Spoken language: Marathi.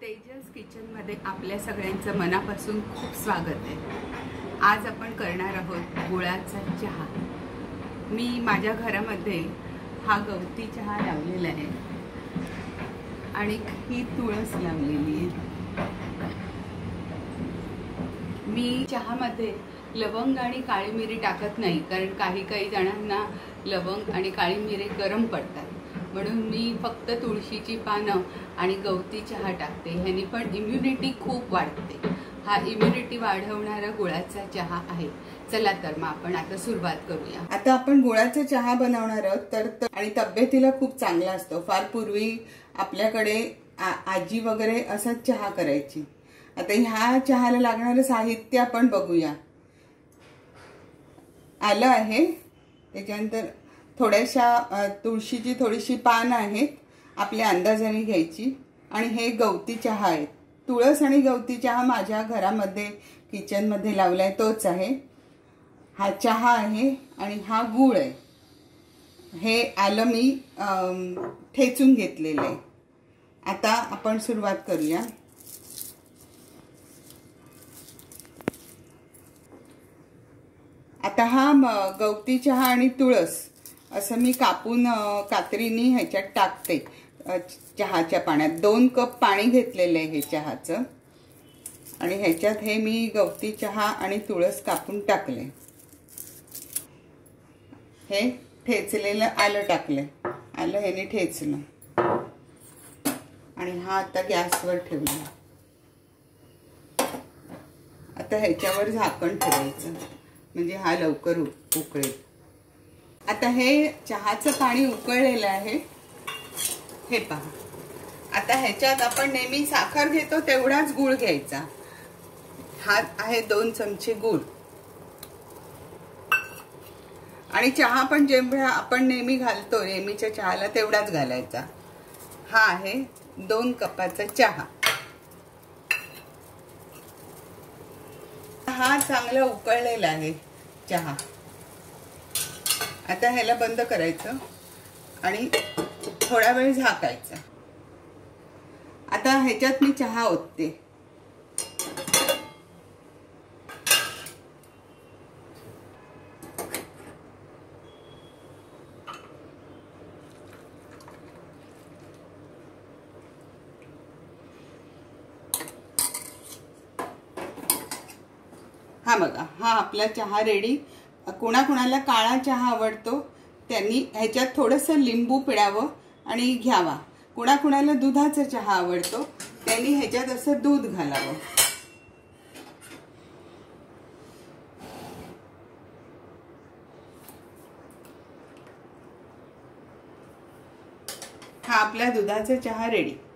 तेजस किचनमध्ये आपल्या सगळ्यांचं मनापासून खूप स्वागत आहे। आज आपण करणार आहोत गुळाचा चहा। मी माझ्या घरामध्ये हा गवती चहा लावलेला आहे आणि ही तुळस लावलेली आहे। मी चहामध्ये लवंग आणि काळी मिरी टाकत नाही, कारण काही जणांना लवंग आणि काळी मिरी गरम पडतात, म्हणून मी फक्त तुळशीची पानं आणि गवती चहा टाकते। ह्यानी पण इम्युनिटी खूप वाढते। हा इम्युनिटी वाढवणारा गुळाचा चहा आहे। चला तर मग आपण आता सुरुवात करूया। आता आपण गुळाचा चहा बनवणार आहोत, तर आणि तब्येतीला खूप चांगला असतो। फार पूर्वी आपल्याकडे आजी वगैरे असाच चहा करायची। आता ह्या चहाला लागणारे साहित्य आपण बघूया। आलं आहे, त्याच्यानंतर थोड्याशा तुळशीची थोडीशी पानं आहेत, आपल्या अंदाजाने घ्यायची, आणि हे गवती चहा आहे। तुळस आणि गवती चहा माझ्या घरामध्ये किचन मध्ये लावलाय तोच आहे। हा चहा आहे आणि हा गूळ आहे। हे आलं मी ठेचून घेतलेलं आहे। आता आपण सुरुवात करूया। आता हा गवती चहा आणि तुळस असं मी कापून कात्रीनी ह्याच्यात टाकते चहाच्या पाण्यात। 2 कप पाणी घेतलेलं आहे हे चहाचं, आणि ह्याच्यात हे मी गवती चहा आणि तुळस कापून टाकले। हे ठेचलेलं आलं टाकले, आलं ह्याने ठेचलं, आणि हा आता गॅसवर ठेवला। आता ह्याच्यावर झाकण ठेवायचं, म्हणजे हा लवकर उकळेल। आता हे चहाचं पाणी उकळलेलं आहे, हे पहा। आता ह्याच्यात आपण नेहमी साखर घेतो तेवढाच गूळ घ्यायचा। हा आहे 2 चमचे गूळ, आणि चहा पण जेवढा आपण नेहमी घालतो नेहमीच्या चहाला तेवढाच घालायचा। हा आहे 2 कपाचा चहा। हा चांगला उकळलेला आहे चहा। आता ह्याला बंद करायचं आणि थोडा वेळ झाकायचं। आता ह्याच्यात मी चहा ओतते। हा बघा, हा आपला चहा रेडी। कोणाकोणाला काळा चहा आवडतो त्यांनी ह्याच्यात थोडंसं लिंबू पिळावं आणि घ्यावा। कोणाकोणाला दुधाचा चहा आवडतो त्यांनी ह्याच्यात असं दूध घालावं। हा आपला दुधाचा चहा रेडी।